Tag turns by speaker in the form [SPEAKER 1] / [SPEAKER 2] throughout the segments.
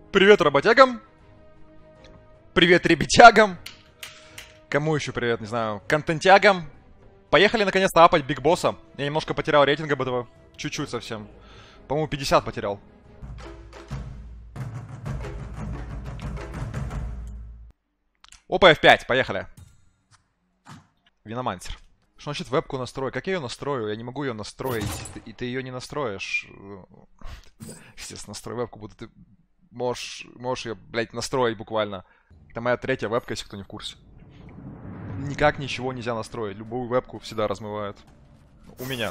[SPEAKER 1] Привет работягам. Привет ребятягам. Кому еще привет, не знаю, контентягам. Поехали наконец-то апать Биг Босса. Я немножко потерял рейтинга об этого. Чуть-чуть совсем. По-моему, 50 потерял. Опа, F5, поехали. Виномансер. Что значит вебку настрою? Как я ее настрою? Я не могу ее настроить. И ты ее не настроишь. Естественно, настрой вебку, будто ты можешь ее, блядь, настроить буквально. Это моя третья вебка, если кто не в курсе. Никак ничего нельзя настроить. Любую вебку всегда размывают. У меня.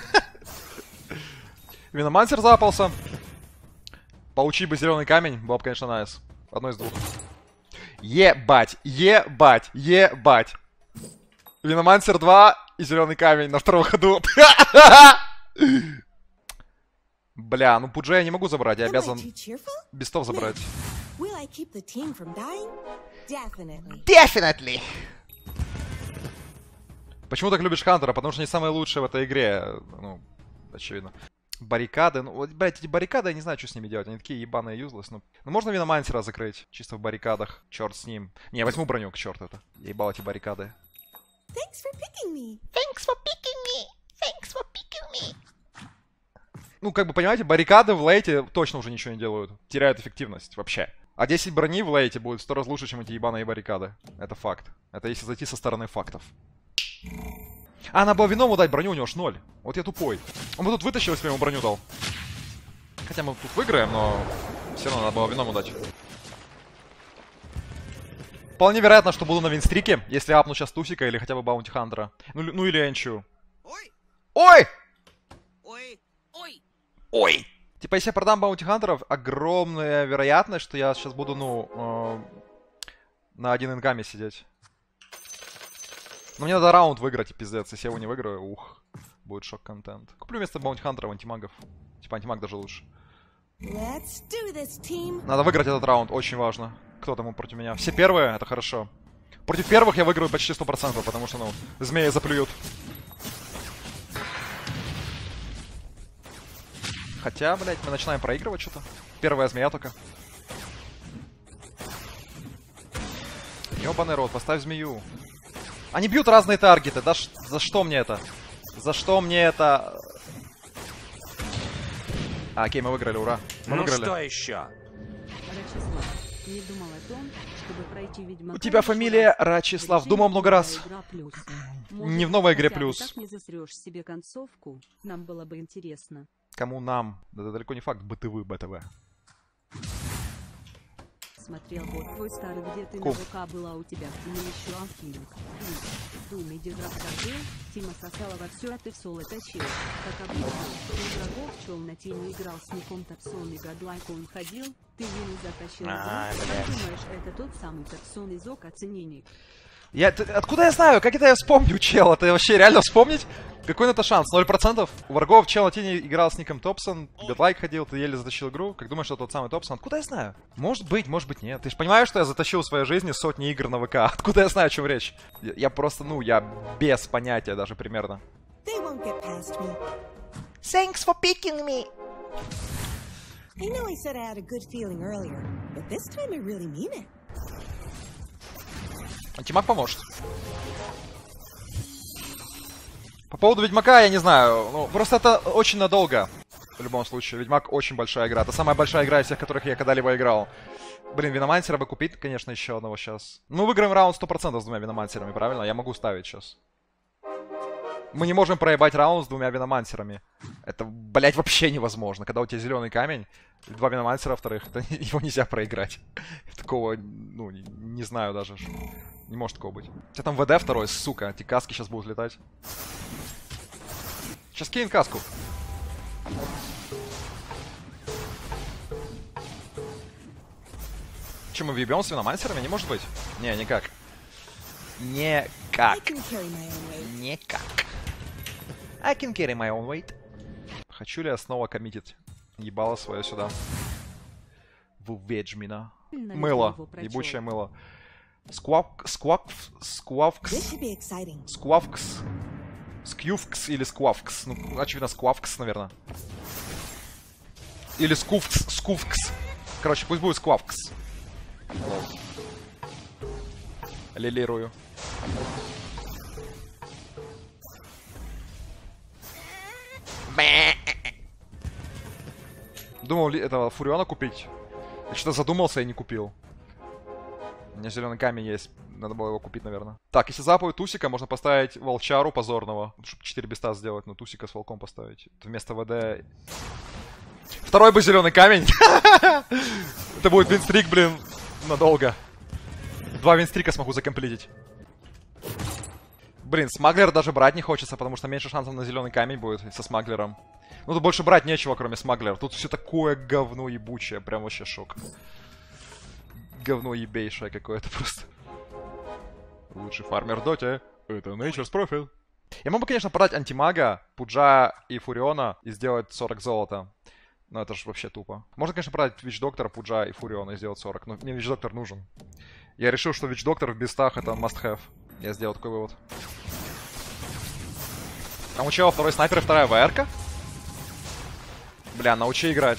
[SPEAKER 1] Виномансер запался. Получи бы зеленый камень. Было бы, конечно, найс. Одно из двух. Ебать, ебать, ебать. Виномансер 2 и зеленый камень на втором ходу. Бля, ну Пуджа я не могу забрать, я обязан бестов забрать. Definitely. Почему так любишь Хантера? Потому что они самые лучшие в этой игре. Ну, очевидно. Баррикады, ну, вот, блядь, эти баррикады, я не знаю, что с ними делать. Они такие ебаные юзлес. Ну, можно Виномансера закрыть, чисто в баррикадах. Черт с ним. Не, возьму броню, к черту это. Я ебал эти баррикады.
[SPEAKER 2] Thanks for picking me.
[SPEAKER 1] Thanks for picking me. Thanks for picking me. Ну, как бы, понимаете, баррикады в лейте точно уже ничего не делают. Теряют эффективность вообще. А 10 брони в лейте будет в 100 раз лучше, чем эти ебаные баррикады. Это факт. Это если зайти со стороны фактов. А, надо было Виному дать броню, у него ж 0. Вот я тупой. Он бы тут вытащил, если бы ему броню дал. Хотя мы тут выиграем, но все равно надо было Виному дать. Вполне вероятно, что буду на винстрике, если апну сейчас Тусика или хотя бы Баунти Хантера. Ну или Энчу.
[SPEAKER 2] Ой!
[SPEAKER 1] Ой!
[SPEAKER 2] Ой! Ой!
[SPEAKER 1] Ой! Типа, если я продам Баунти Хантеров, огромная вероятность, что я сейчас буду, на один инкаме сидеть. Но мне надо раунд выиграть, и пиздец. Если я его не выиграю, ух, будет шок-контент. Куплю вместо Баунти Хантеров антимагов. Типа, антимаг даже лучше.
[SPEAKER 2] Let's do this, team.
[SPEAKER 1] Надо выиграть этот раунд, очень важно. Кто там против меня? Все первые, это хорошо. Против первых я выиграю почти 100%, потому что, ну, змеи заплюют. Хотя, блядь, мы начинаем проигрывать что-то. Первая змея только. Ёбаный рот, поставь змею. Они бьют разные таргеты, да за что мне это? За что мне это? А, окей, мы выиграли, ура. Мы выиграли.
[SPEAKER 3] Что еще?
[SPEAKER 4] Не думал о том, чтобы пройти Ведьмака.
[SPEAKER 1] У тебя фамилия Рачислав. Думал много раз. Не в новой игре плюс.
[SPEAKER 4] Так не засрёшь себе концовку. Нам было бы интересно.
[SPEAKER 1] Кому нам? Да это далеко не факт. БТВ.
[SPEAKER 4] Смотрел вот твой старый, где ты
[SPEAKER 1] Кум.
[SPEAKER 4] на ВК была у тебя, где еще алхимик. В Думе дезрап торгел, Тима сосала вовсю, а ты в соло точил. Как обычно, ты врагов чел на тени играл с Ником Тапсон и Гадлайку он ходил, ты вину затащил. Как думаешь, это тот самый Тапсон из ОК оцененник?
[SPEAKER 1] Откуда я знаю? Как это я вспомню, чел? Это вообще реально вспомнить? Какой на это шанс? 0%? У врагов чел на тени играл с ником Топсон, Гадлайк ходил, ты еле затащил игру. Как думаешь, что тот самый Топсон? Откуда я знаю? Может быть нет. Ты же понимаешь, что я затащил в своей жизни сотни игр на ВК? Откуда я знаю, о чем речь? Я просто, я без понятия даже примерно.
[SPEAKER 2] They won't get past me.
[SPEAKER 1] Thanks for picking me.
[SPEAKER 2] I know I said I had a good feeling earlier, but this time I really mean it.
[SPEAKER 1] Антимаг поможет. По поводу Ведьмака, я не знаю. Ну, просто это очень надолго. В любом случае. Ведьмак очень большая игра. Это самая большая игра из всех, которых я когда-либо играл. Блин, Виномансера бы купить, конечно, еще одного сейчас. Ну, выиграем раунд 100% с двумя Виномансерами, правильно? Я могу ставить сейчас. Мы не можем проебать раунд с двумя Виномансерами. Это, блять, вообще невозможно. Когда у тебя зеленый камень, два Виномансера вторых, его нельзя проиграть. Такого, не знаю даже. Не может такого быть. У тебя там ВД второй, сука. Эти каски сейчас будут летать. Сейчас кинь каску. Че, мы въебем с Виномансерами? Не может быть. Не, никак. Никак.
[SPEAKER 2] I can carry my own weight.
[SPEAKER 1] Никак. I can carry my own weight. Хочу ли я снова коммитить ебало свое сюда? В ведьмина. Мыло. Ебучее мыло. Сквавкс.
[SPEAKER 2] This should be exciting.
[SPEAKER 1] Сквавкс. Скьювкс или сквавкс. Ну, очевидно, сквавкс, наверное. Или скуфкс. Короче, пусть будет Сквавкс. Лилирую. Думал этого Фуриона купить. Я что-то задумался и не купил. У меня зеленый камень есть. Надо было его купить, наверное. Так, если запою Тусика, можно поставить волчару позорного. Чтобы 4 беста сделать, но Тусика с волком поставить. Вместо ВД. Второй бы зеленый камень. Это будет винстрик, блин, надолго. 2 винстрика смогу закомплитить. Блин, смаглер даже брать не хочется, потому что меньше шансов на зеленый камень будет со смаглером. Ну тут больше брать нечего, кроме смаглера. Тут все такое говно ебучее. Прям вообще шок. Говно ебейшее какое-то просто. Лучший фармер в доте. Это Nature's Profit. Я мог бы, конечно, продать антимага, Пуджа и Фуриона и сделать 40 золота. Но это же вообще тупо. Можно, конечно, продать Вич-доктора, Пуджа и Фуриона и сделать 40. Но мне Вич-доктор нужен. Я решил, что Вич-доктор в бестах это must-have. Я сделал такой вывод. Там у чела второй снайпер и вторая ВР-ка? Бля, научи играть.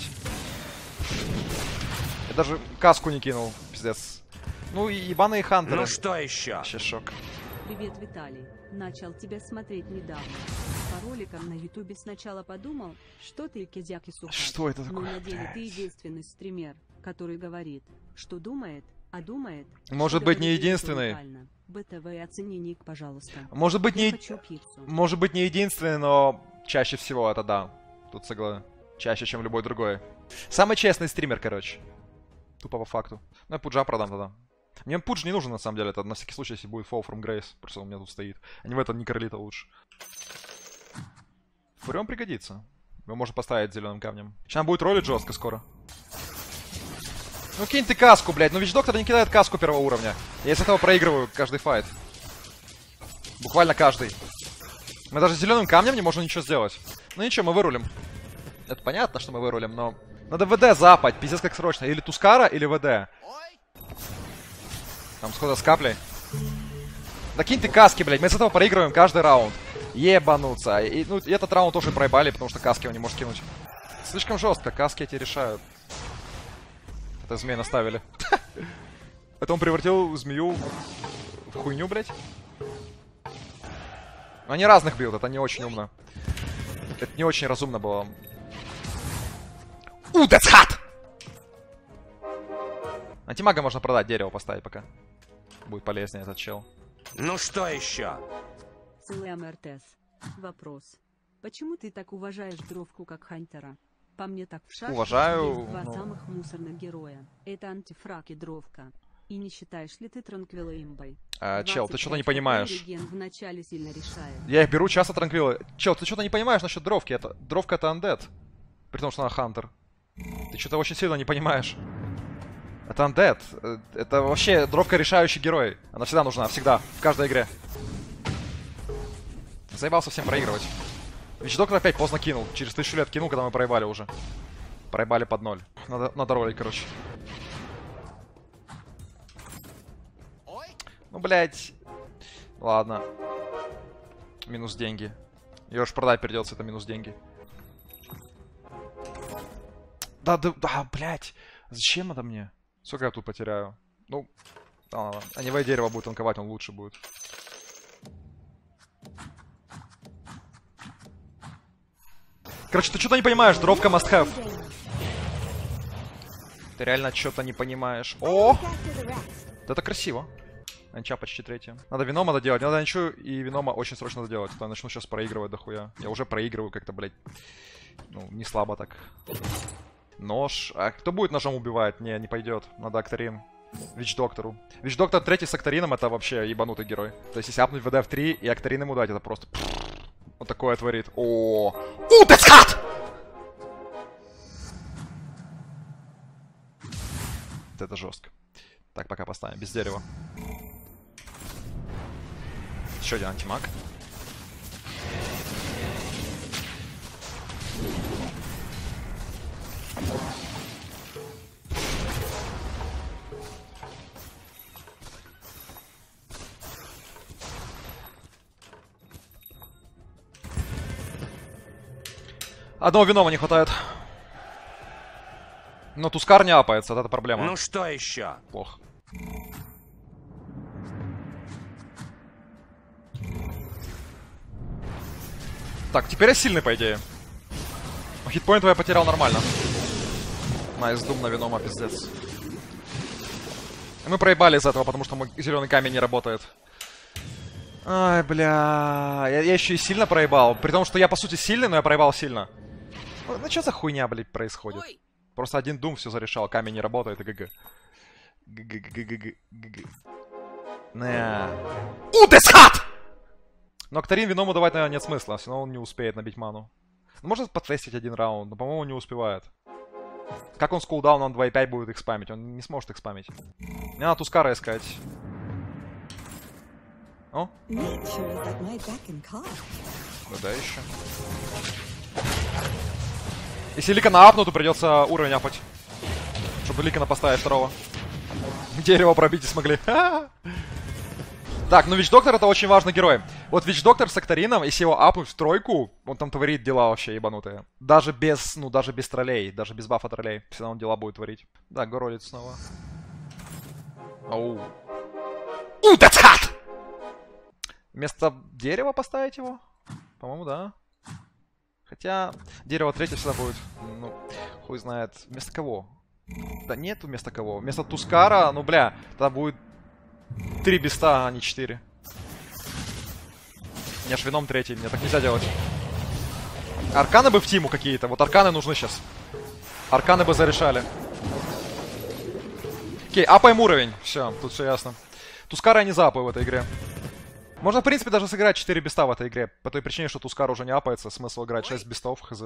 [SPEAKER 1] Я даже каску не кинул, пиздец. Ну и ебаные хантеры.
[SPEAKER 3] Ну что еще?
[SPEAKER 1] Вообще шок.
[SPEAKER 4] Привет, Виталий. Начал тебя смотреть недавно. По роликам на ютубе сначала подумал, что ты кизяк и сухарь.
[SPEAKER 1] Что это
[SPEAKER 4] Но
[SPEAKER 1] такое?
[SPEAKER 4] на деле ты единственный стример, который говорит, что думает, а думает...
[SPEAKER 1] Может
[SPEAKER 4] что
[SPEAKER 1] быть, не
[SPEAKER 4] говорит
[SPEAKER 1] единственный.
[SPEAKER 4] интеллектуально. БТВ, оцени ник, пожалуйста.
[SPEAKER 1] Может быть,
[SPEAKER 4] Я
[SPEAKER 1] не...
[SPEAKER 4] хочу пиццу.
[SPEAKER 1] Может быть, не единственный, но чаще всего это да. Тут согласен. Чаще, чем любой другой. Самый честный стример, короче. Тупо по факту. Ну, я Пуджа продам тогда. Мне Пудж не нужен, на самом деле. Это на всякий случай, если будет Fall from Grace. Просто он у меня тут стоит. А не в этом Никарлита лучше. Фурион пригодится. Его можно поставить зеленым камнем. Сейчас будет ролить жестко скоро. Ну, кинь ты каску, блядь. Ну, Вич-доктор не кидает каску первого уровня. Я из этого проигрываю каждый файт. Буквально каждый. Мы даже с зеленым камнем не можем ничего сделать. Ну ничего, мы вырулим. Это понятно, что мы вырулим, но... Надо ВД запать, пиздец как срочно. Или Тускара, или ВД. Там схода с каплей. Да кинь ты каски, блядь. Мы с этого проигрываем каждый раунд. Ебануться. И, ну, и этот раунд тоже проебали, потому что каски он не может кинуть. Слишком жестко, каски эти решают. Это змея наставили. Это он превратил змею в хуйню, блядь. Они разных бьют, это не очень умно. Это не очень разумно было. That's hot! Антимага можно продать, дерево поставить пока. Будет полезнее этот чел.
[SPEAKER 3] Ну что еще?
[SPEAKER 4] Целый МРТС. Вопрос. Почему ты так уважаешь Дровку как Хантера? По мне так в шахте
[SPEAKER 1] Уважаю,
[SPEAKER 4] есть два
[SPEAKER 1] ну...
[SPEAKER 4] самых мусорных героя. Это Антифраг и Дровка. И не считаешь ли ты Транквилла имбой?
[SPEAKER 1] Чел, ты что-то не понимаешь.
[SPEAKER 4] В начале сильно решает.
[SPEAKER 1] Я их беру часто Транквиллы. Чел, ты что-то не понимаешь насчет Дровки. Дровка это андед. При том, что она Хантер. Ты что-то очень сильно не понимаешь. Это андед. Это вообще Дровка решающий герой. Она всегда нужна, всегда. В каждой игре. Заебался всем проигрывать. Вич-доктор опять поздно кинул. Через 1000 лет кинул, когда мы проебали уже. Проебали под 0. Надо ролить, короче. Ну, блядь. Ладно. Минус деньги. Ее ж продать придется, это минус деньги. Да, блядь. Зачем это мне? Сколько я тут потеряю? Ну, ладно. Анивей дерево будет танковать, он лучше будет. Короче, ты что-то не понимаешь, дровка must have. Ты реально что-то не понимаешь. О! Это красиво. Анча почти третья. Надо Венома доделать. Надо Анчу и Венома очень срочно доделать. А то я начну сейчас проигрывать дохуя. Я уже проигрываю как-то, блядь. Ну, не слабо так. Нож. А кто будет ножом убивать? Не пойдет. Надо Акторин. Вич-доктору. Вич-доктор третий с Акторином это вообще ебанутый герой. То есть если апнуть ВД в 3 и Акторин ему дать, это просто... Вот такое творит. О, that's hot! Это жестко. Так, пока поставим. Без дерева. Еще один антимаг. Одного Венома не хватает. Но Тускар не апается, это проблема.
[SPEAKER 3] Ну что еще?
[SPEAKER 1] Плохо. Так, теперь я сильный, по идее. Хитпоинт я потерял нормально. Найс, дум на Венома, пиздец. Мы проебали из этого, потому что мой зеленый камень не работает. Ай, бля. Я еще и сильно проебал. При том, что я, по сути, сильный, но я проебал сильно. Ну, что за хуйня, блядь, происходит? Просто один дум все зарешал, камень не работает, и ГГ. ГГ. Удесхат! Но Актарин Веному давать, наверное, нет смысла, все равно он не успеет набить ману. Может потестить один раунд, но, по-моему, не успевает. Как он с кулдауном 2.5 будет их спамить? Он не сможет их спамить. Мне надо Тускара искать. О? Да еще. Если Ликана апну, то придется уровень апать. Чтобы Ликана поставить второго. Дерево пробить и смогли. Так, ну Вич-доктор это очень важный герой. Вот Вич-доктор с Актарином, если его апнуть в тройку, он там творит дела вообще ебанутые. Даже без, даже без троллей, даже без бафа троллей. Все равно он дела будет творить. Да, городит снова. Оу. That's hot! Вместо дерева поставить его? По-моему, да. Хотя дерево третье всегда будет. Ну, хуй знает. Вместо кого? Да нет вместо кого. Вместо Тускара, ну бля, тогда будет 3 биста, а не 4. Мне аж Веном третий, мне так нельзя делать. Арканы бы в тиму какие-то. Вот арканы нужны сейчас. Арканы бы зарешали. Окей, апаем уровень. Все, тут все ясно. Тускара я не заапаю в этой игре. Можно, в принципе, даже сыграть 4 биста в этой игре. По той причине, что Тускар уже не апается. Смысл играть 6 бистов, хз.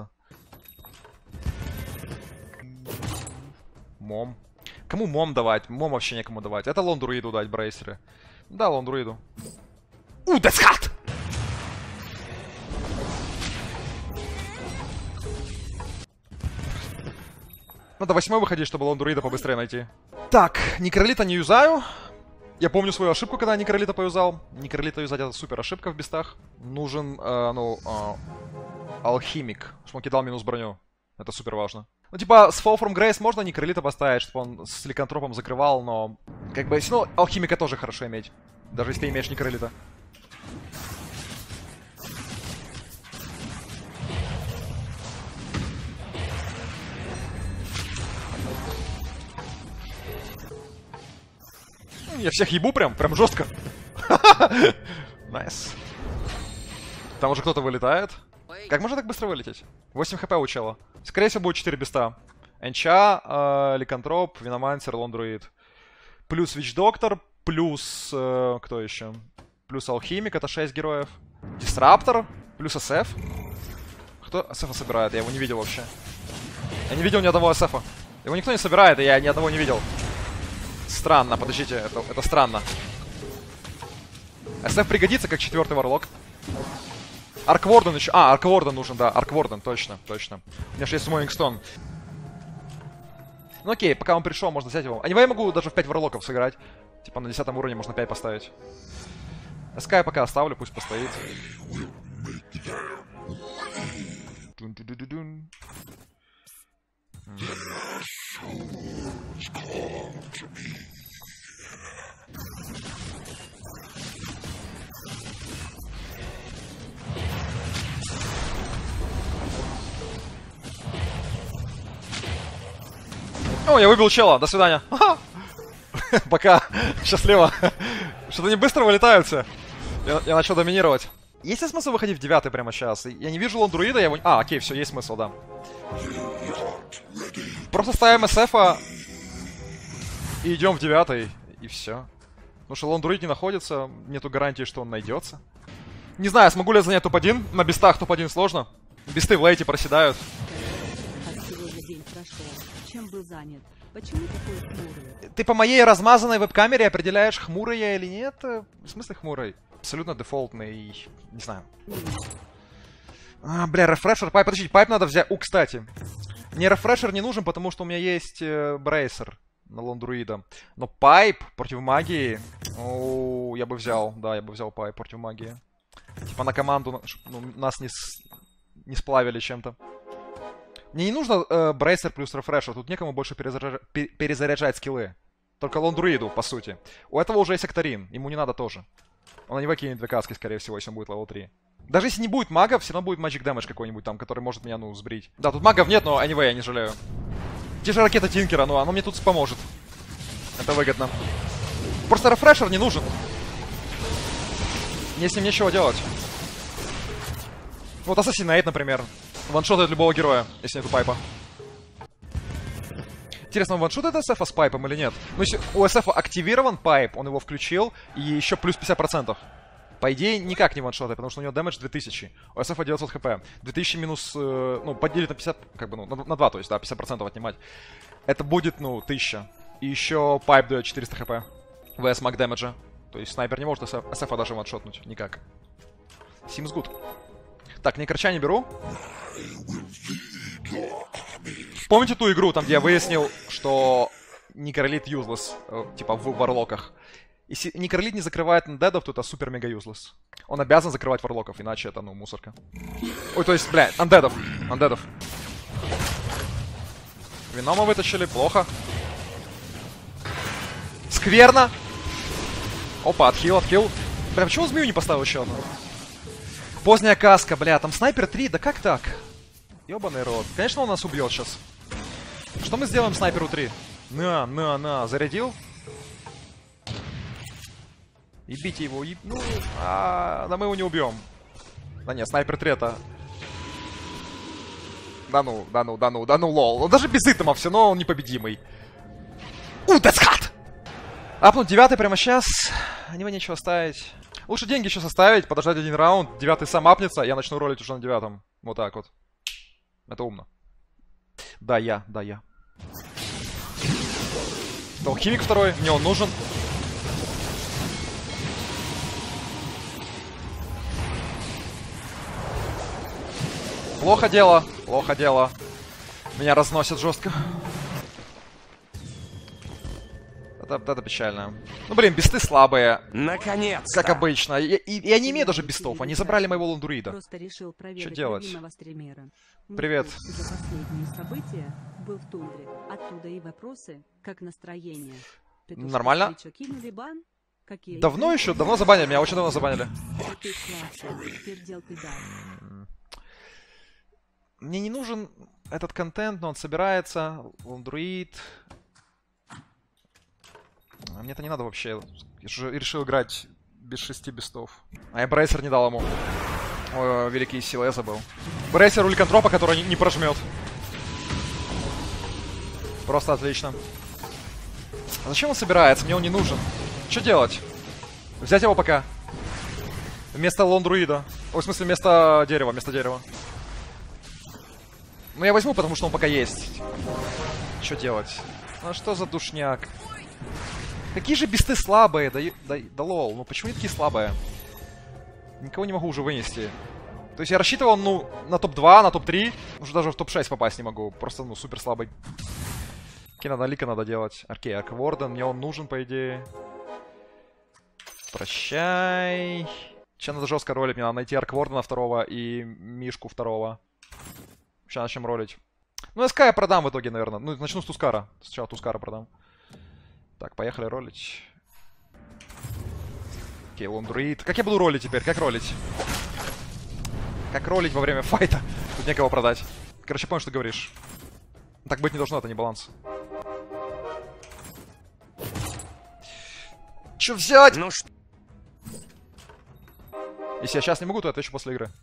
[SPEAKER 1] Мом. Кому мом давать? Мом вообще некому давать. Это Лондруиду дать, брейсеры. Да, Лондруиду. That's hot! Надо 8-й выходить, чтобы Лондруида побыстрее найти. Так, Некролита не юзаю. Я помню свою ошибку, когда Некролита поюзал. Некролита юзать это супер ошибка в бистах. Нужен, алхимик, чтобы он кидал минус броню. Это супер важно. Ну, типа, с Fall from Grace можно Некролита поставить, чтобы он с ликантропом закрывал, но... Как бы, ну, алхимика тоже хорошо иметь. Даже если ты имеешь Некролита. Я всех ебу прям жестко. Найс. Там уже кто-то вылетает. Как можно так быстро вылететь? 8 хп у чела. Скорее всего будет 4 биста. Энча, Ликантроп, Виномансер, Лондруид. Плюс Вич-доктор, плюс... кто еще? Плюс Алхимик, это 6 героев. Дисраптор, плюс СФ. Кто СФ собирает? Я его не видел вообще. Я не видел ни одного СФа. Его никто не собирает, и я ни одного не видел. Странно, подождите, это странно. СФ пригодится как 4-й варлок. Аркворден еще... Аркворден нужен, да. Аркворден, точно. У меня же есть Смоингстон. Ну окей, пока он пришел, можно взять его. Анивей могу даже в 5 варлоков сыграть. Типа на 10 уровне можно 5 поставить. СК я пока оставлю, пусть постоит. О, я выбил чела, до свидания. Пока, счастливо. Что-то они быстро вылетают все. Я начал доминировать. Есть ли смысл выходить в 9 прямо сейчас? Я не вижу Лондруида, я его... окей, все, есть смысл, да. Просто ставим СФа и идем в 9, и все. Потому что Лондруид не находится, нету гарантии, что он найдется. Не знаю, смогу ли я занять топ-1. На бистах топ-1 сложно. Бисты в лейте проседают.
[SPEAKER 4] Как сегодня день прошел? Чем был занят? Почему такой хмурый?
[SPEAKER 1] Ты по моей размазанной веб-камере определяешь, хмурый я или нет? В смысле хмурый? Абсолютно дефолтный, не знаю. Бля, рефрешер, пайп, подождите, пайп надо взять. Кстати, мне рефрешер не нужен, потому что у меня есть брейсер на Лондруида. Но пайп против магии, я бы взял, да, я бы взял пайп против магии. Типа на команду, нас не сплавили чем-то. Мне не нужно брейсер плюс рефрешер. Тут некому больше перезаряжать скиллы. Только лондруиду, по сути. У этого уже есть Актарин. Ему не надо тоже. Он не выкинет 2 каски, скорее всего, если он будет левел 3. Даже если не будет магов, все равно будет magic damage какой-нибудь там, который может меня, ну, сбрить. Да, тут магов нет, но anyway, я не жалею. Те же ракета Тинкера, ну, оно мне тут поможет. Это выгодно. Просто рефрешер не нужен. Мне с ним нечего делать. Вот Assassinate, например. Ваншотает любого героя, если нету пайпа. Интересно, он ваншотает SF с пайпом или нет? Ну, если у SF активирован пайп, он его включил, и еще плюс 50%. По идее, никак не ваншотает, потому что у него дэмэдж 2000. У SF 900 хп. 2000 минус, ну, поделить на 50, как бы, ну, на 2, то есть, да, 50% отнимать. Это будет, ну, 1000. И еще пайп дает 400 хп. VS маг дэмэджа. То есть, снайпер не может SF даже ваншотнуть. Никак. Seems good. Так, Некроча не беру. Помните ту игру, там, где я выяснил, что Некролит useless, типа в варлоках? Если Некролит не закрывает андедов, то это супер-мега useless. Он обязан закрывать варлоков, иначе это, ну, мусорка. Ой, то есть, бля, андедов. Венома вытащили, плохо. Скверно. Опа, отхил. Бля, почему змею не поставил еще одну? Поздняя каска, бля, там снайпер 3, да как так? Ёбаный рот. Конечно, он нас убьет сейчас. Что мы сделаем снайперу 3? На, зарядил. Ебите его, ну, да мы его не убьем. Да не, снайпер 3 это... Да ну, лол. Он даже без итема все, но он непобедимый. That's hot! Апнуть 9 прямо сейчас. Него нечего ставить. Лучше деньги сейчас оставить, подождать 1 раунд. 9 сам апнется, я начну ролить уже на 9. Вот так вот. Это умно. Да, я. Алхимик 2, мне он нужен. Плохо дело. Меня разносят жестко. Это печально. Ну, блин, бисты слабые.
[SPEAKER 3] Наконец-то!
[SPEAKER 1] Как обычно. Я не имею даже бистов. Они забрали моего лондруида.
[SPEAKER 4] Просто решил проверить
[SPEAKER 1] Что делать?
[SPEAKER 4] любимого стримера.
[SPEAKER 1] Привет.
[SPEAKER 4] За последние события был в тундре. Оттуда и вопросы, как настроение. Петушки
[SPEAKER 1] Нормально.
[SPEAKER 4] Твича кинули бан? Какие
[SPEAKER 1] Давно
[SPEAKER 4] игры?
[SPEAKER 1] еще? Давно забанили. Меня очень давно забанили.
[SPEAKER 4] Ты классный, теперь дел ты дай.
[SPEAKER 1] Мне не нужен этот контент, но он собирается. Лондруид. А мне это не надо вообще. Я же решил играть без 6 бистов. А я брейсер не дал ему. Ой, великие силы, я забыл. Брейсер у ликантропа, который не прожмет. Просто отлично. А зачем он собирается? Мне он не нужен. Что делать? Взять его пока. Вместо лондруида. Ой, в смысле, вместо дерева. Ну, я возьму, потому что он пока есть. Что делать? Ну, что за душняк? Какие же бисты слабые, да лол, ну почему они такие слабые? Никого не могу уже вынести. То есть я рассчитывал, ну, на топ-2, на топ-3. Уже даже в топ-6 попасть не могу. Просто, ну, супер слабый. Лика надо делать. Окей, Аркворден, мне он нужен, по идее. Прощай. Сейчас надо жестко ролить, мне надо найти Арквордена 2 и Мишку 2. Сейчас начнем ролить. Ну, СК я продам в итоге, наверное. Ну, начну с Тускара. Сначала Тускара продам. Так, поехали ролить. Окей, лондруид. Как я буду ролить теперь? Как ролить? Как ролить во время файта? Тут некого продать. Короче, понял, что ты говоришь. Так быть не должно, это не баланс. Че взять?
[SPEAKER 3] Ну что?
[SPEAKER 1] Если я сейчас не могу, то отвечу после игры.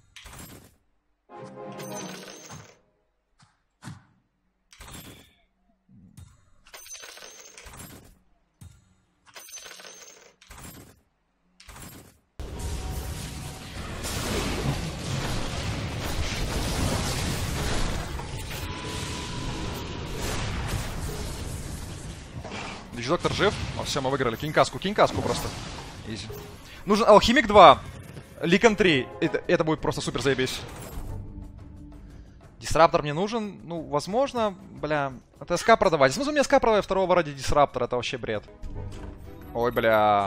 [SPEAKER 1] Доктор жив. О, все, мы выиграли. Кинь-каску просто. Изи. Нужен Алхимик 2. Ликан 3. Это будет просто супер заебись. Дисраптор мне нужен. Ну, возможно, бля. Это СК продавать. Смысл мне СК продавать 2 ради Дисраптора. Это вообще бред. Ой, бля.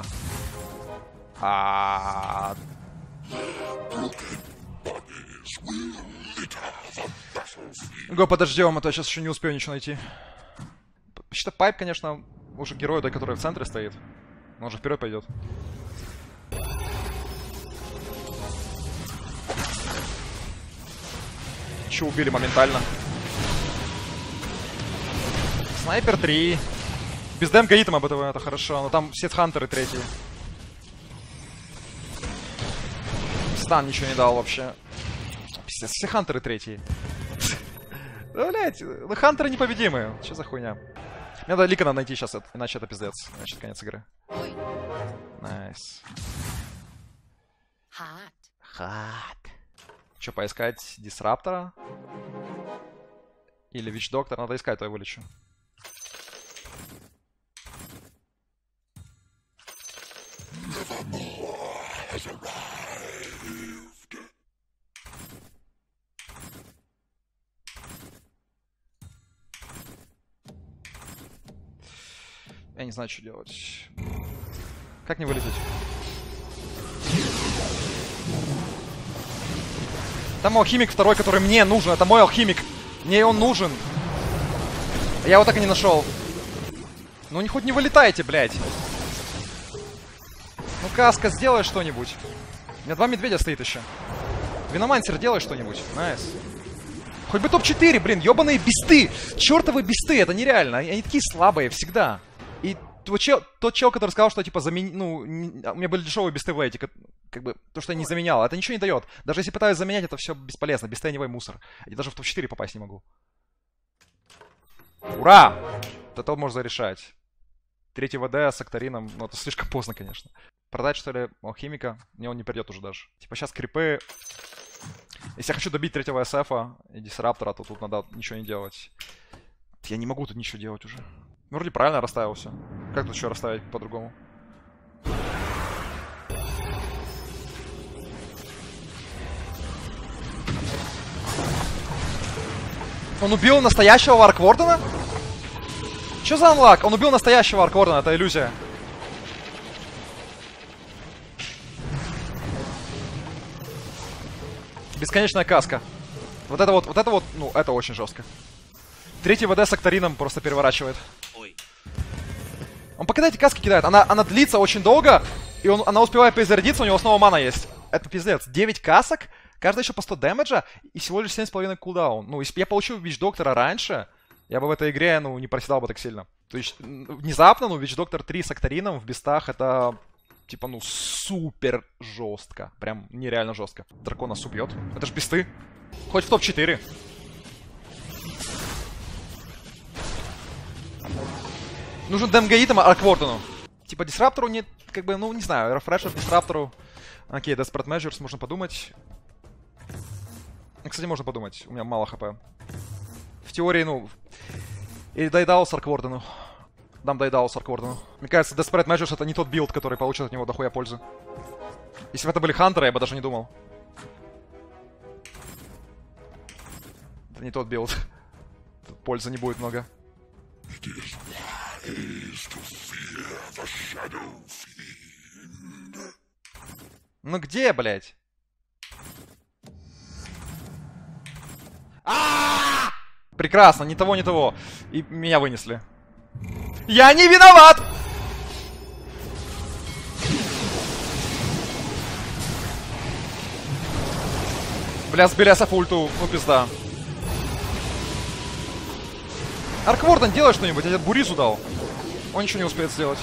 [SPEAKER 1] Го, подождем, а то я сейчас еще не успею ничего найти. Вообще-то Пайп, конечно, уже герой, да, который в центре стоит. Он же вперед пойдет. Че, убили моментально. Снайпер 3. Без демка итема БТВ, это хорошо. Но там все хантеры третьи. Стан ничего не дал вообще. Пиздец, все хантеры третьи. Да, блять, хантеры непобедимые. Че за хуйня? Мне надо лика надо найти сейчас, иначе это пиздец. Значит, конец игры. Найс. Хат. Че, поискать Дисраптора? Или Вич Доктор? Надо искать, то я вылечу. Я не знаю, что делать. Как не вылететь? Там алхимик второй, который мне нужен. Это мой алхимик. Мне он нужен. Я его так и не нашел. Ну, хоть не вылетайте, блядь. Ну, Каска, сделай что-нибудь. У меня 2 медведя стоит еще. Виномансер, делай что-нибудь. Найс. Хоть бы топ-4, блин, ебаные бисты. Чертовы бисты, это нереально. Они такие слабые всегда. И тот чел, который сказал, что, типа, у меня были дешевые бисты в эти, как бы, то, что я не заменял, это ничего не дает. Даже если пытаюсь заменять, это все бесполезно. Бестейневый мусор. Я даже в топ-4 попасть не могу. Ура! Вот это можно решать. 3 ВД с Акторином, ну, это слишком поздно, конечно. Продать, что ли, алхимика? Мне он не придет уже даже. Типа, сейчас крипы. Если я хочу добить 3-го СФа и Дисраптора, то тут надо ничего не делать. Я не могу тут ничего делать уже. Ну, вроде правильно расставил все. Как тут еще расставить по-другому? Он убил настоящего Арквордена? Что за анлак? Он убил настоящего Арквордена, это иллюзия. Бесконечная каска. Вот это вот, ну, это очень жестко. 3 ВД с Акторином просто переворачивает. Он покидает каски кидает. Она длится очень долго, и она успевает перезарядиться, у него снова мана есть. Это пиздец. 9 касок, каждая еще по 100 дэмэджа, и всего лишь 7,5 кулдаун. Ну, если бы я получил Вич Доктора раньше, я бы в этой игре, ну, не проседал бы так сильно. То есть, внезапно, ну, Вич Доктор 3 с Акторином в бестах, это, типа, ну, супер жестко. Прям нереально жестко. Дракона убьет. Это ж бесты. Хоть в топ-4. Нужен демгаитом Арквордену. Типа Дисраптору не, как бы, ну, не знаю, рефрешер Дисраптору. Окей, Desperate Measures, можно подумать. Кстати, можно подумать, у меня мало хп. В теории, ну... И Дайдаус Арквордену. Дам Дайдаус Арквордену. Мне кажется, Desperate Measures это не тот билд, который получит от него дохуя пользы. Если бы это были хантеры, я бы даже не думал. Это не тот билд. Тут пользы не будет много. Ну где, блядь? Прекрасно, ни того, ни того. И меня вынесли. Я не виноват! Бля, с Беляса ульту, ну пизда. Аркворден, делай что-нибудь, я тебе Буризу дал. Он ничего не успеет сделать.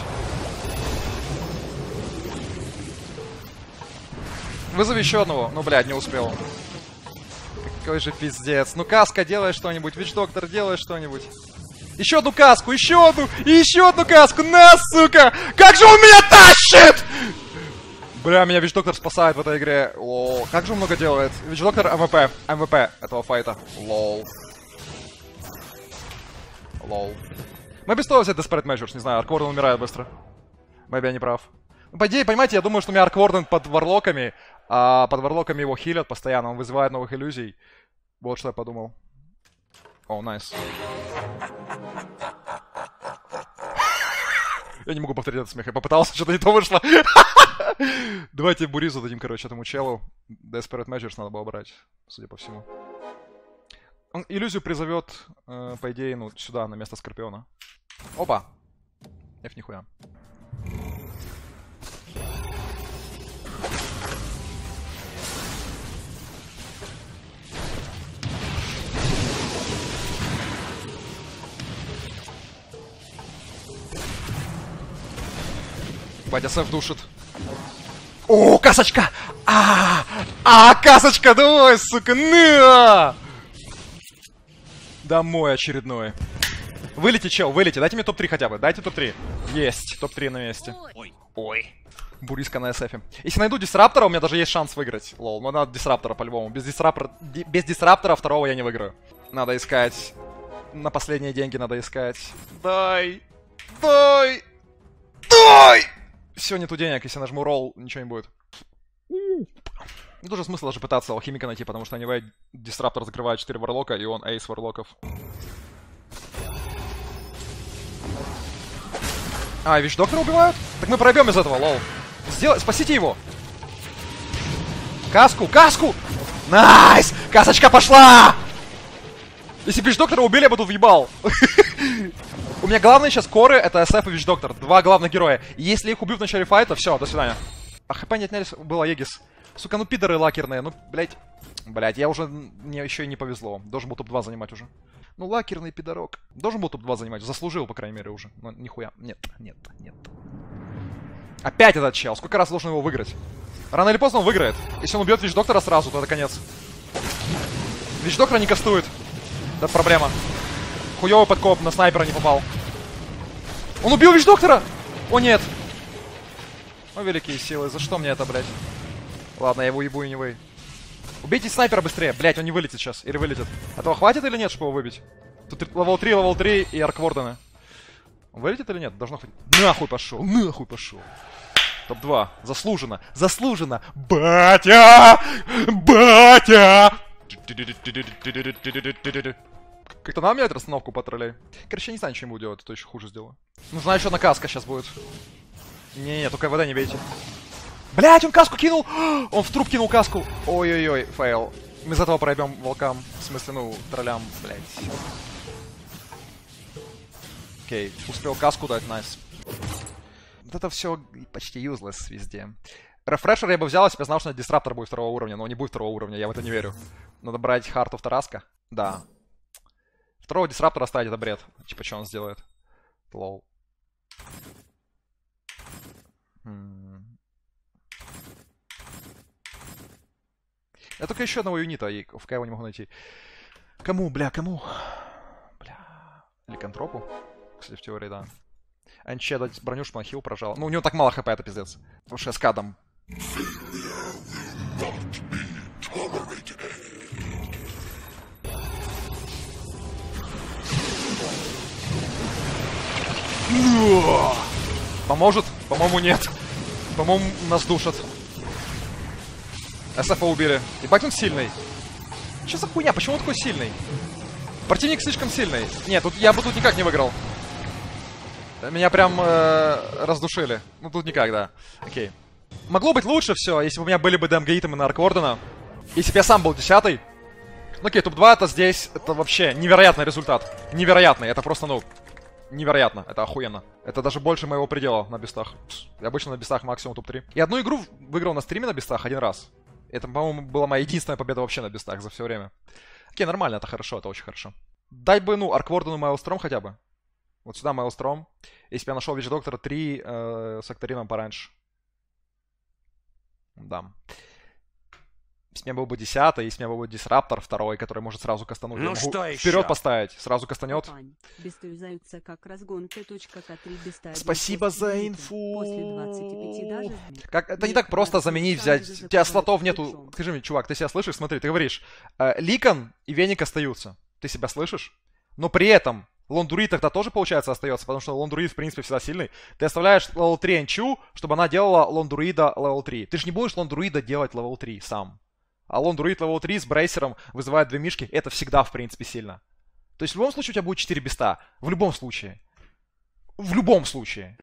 [SPEAKER 1] Вызови еще одного. Ну, блядь, не успел. Какой же пиздец. Ну, Каска, делай что-нибудь. Вич Доктор, делай что-нибудь. Еще одну каску, еще одну, и еще одну каску. На, сука! Как же он меня тащит! Бля, меня Вич Доктор спасает в этой игре. Лол. Как же он много делает. Вич Доктор МВП. МВП этого файта. Лол. Лол. Мы без того взять Desperate Measures, не знаю, Аркворден умирает быстро. Мэйби я не прав. Ну, по идее, понимаете, я думаю, что у меня Аркворден под варлоками, а под варлоками его хилят постоянно, он вызывает новых иллюзий. Вот что я подумал. О, найс. Я не могу повторить этот смех, я попытался, что-то не то вышло. Давайте Буризу дадим, короче, этому челу. Desperate Measures надо было брать, судя по всему. Он иллюзию призовет, по идее, ну, сюда, на место Скорпиона. Опа! Эф, нихуя. Батя Сэф душит. О, касочка! Касочка, давай, сука, на! Домой очередной. Вылети, чел, вылети. Дайте мне топ-3 хотя бы. Дайте топ-3. Есть, топ-3 на месте. Ой. Буриска на SF. Если найду дисраптора, у меня даже есть шанс выиграть. Лол, но надо дисраптора по-любому. Без дисраптора второго я не выиграю. Надо искать. На последние деньги надо искать. Дай! Все, нету денег. Если нажму ролл, ничего не будет. Ну, тоже смысл даже пытаться алхимика найти, потому что anyway, дисраптор закрывает 4 варлока, и он эйс варлоков. Вич доктора убивают? Так мы пройдем из этого, лол. Спасите его. Каску! Найс! Касочка пошла! Если Вич доктора убили, я буду въебал. У меня главные сейчас коры — это SF и Вич доктор. Два главных героя. И если их убьют в начале файта, все, до свидания. ХП не отняли, было Егис. Сука, ну пидоры лакерные, ну, блять. Блять, я уже... Мне еще и не повезло. Должен был топ-2 занимать уже. Ну, лакерный пидорок. Должен был топ-2 занимать. Заслужил, по крайней мере, уже. Но нихуя. Нет. Опять этот чел. Сколько раз должен его выиграть? Рано или поздно он выиграет. Если он убьет Вич доктора сразу, то это конец. Вич доктора не кастует. Это проблема. Хуёвый подкоп, на снайпера не попал. Он убил Вич доктора! О, нет. О, великие силы. За что мне это, блядь? Ладно, я его ебу и не вы. Убейте снайпера быстрее. Блять, он не вылетит сейчас. Или вылетит. Этого хватит или нет, чтобы его выбить? Тут левел 3 и арквордены. Он вылетит или нет? Должно хватить. Нахуй пошел. Топ-2. Заслуженно. Батя! Как-то надо менять расстановку по троллей. Короче, я не знаю, что ему делать, то еще хуже сделаю. Ну, знаю, что на каска сейчас будет. Не-не, только ВД не бейте. Блять, он каску кинул! Он в труп кинул каску! Ой-ой-ой, фейл. Мы из этого пройдем волкам. В смысле, ну, троллям, блять. Окей, успел каску дать, найс. Вот это все почти useless везде. Рефрешер я бы взял, если бы знал, что дисраптор будет второго уровня, но он не будет второго уровня, я в это не верю. Надо брать Heart of Тараска. Да. Второго дисраптора ставить — это бред. Типа, что он сделает? Лол. Я только еще одного юнита, и в его не могу найти. Кому? Бля. Ликантропу? Кстати, в теории, да. Анче дать броню, шмахил прожал. Ну, у него так мало хп, это пиздец. Потому что я с кадом. Поможет? По-моему, нет. По-моему, нас душат. СФ убили. Ебать, он сильный. Что за хуйня? Почему он такой сильный? Противник слишком сильный. Нет, тут я бы тут никак не выиграл. Меня прям раздушили. Ну, тут никак, да. Окей. Могло быть лучше все, если бы у меня были бы ДМГ-итемы на Арквордена. Если бы я сам был 10-й. Ну, окей, топ-2 это здесь, это вообще невероятный результат. Невероятный, это просто, ну, невероятно. Это охуенно. Это даже больше моего предела на бестах. Я обычно на бестах максимум топ-3. И одну игру выиграл на стриме на бестах один раз. Это, по-моему, была моя единственная победа вообще на бестах за все время. Окей, нормально, это хорошо, это очень хорошо. Дай бы, ну, Арквордену Майлстром хотя бы. Вот сюда Майлстром. Если бы я нашел Вич доктора 3 с Акторином пораньше. Да. Если у меня был бы 10-й, если у меня был бы Дисраптор 2, который может сразу кастануть.
[SPEAKER 3] Ну что еще?
[SPEAKER 1] Вперед поставить, сразу кастанет. Спасибо за инфу. Как, это не так просто заменить, взять. У тебя слотов нету. Скажи мне, чувак, ты себя слышишь? Смотри, ты говоришь, Ликан и Веник остаются. Ты себя слышишь? Но при этом Лондури тогда тоже, получается, остается, потому что Лондури, в принципе, всегда сильный. Ты оставляешь левел 3 Энчу, чтобы она делала Лондурида левел 3. Ты же не будешь Лондурида делать левел 3 сам. А Лондурид левел 3 с брейсером вызывает 2 мишки. Это всегда, в принципе, сильно. То есть в любом случае у тебя будет 4 беста. В любом случае. В любом случае.